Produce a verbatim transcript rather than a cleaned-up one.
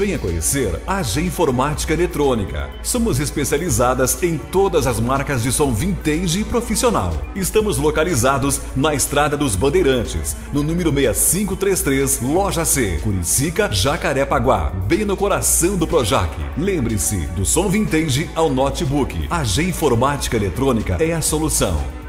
Venha conhecer a G Informática Eletrônica. Somos especializadas em todas as marcas de som vintage e profissional. Estamos localizados na Estrada dos Bandeirantes, no número seis cinco três três, Loja C, Curicica, Jacarepaguá, bem no coração do Projac. Lembre-se, do som vintage ao notebook, a G Informática Eletrônica é a solução.